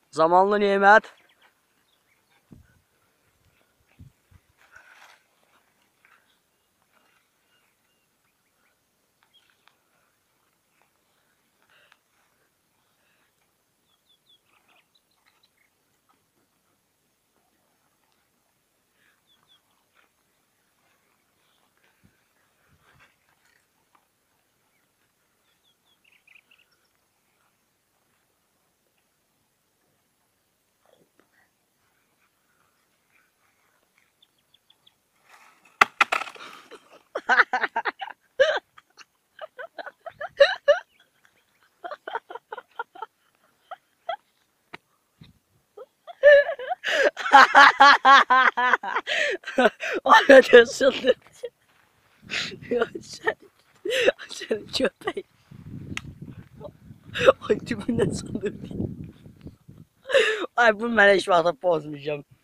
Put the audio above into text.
Zamanlı nimet. Ahmet ısındı. Sen köpek. Ay tümünden sandım. Ay bunu ben hiç vakit bozmayacağım.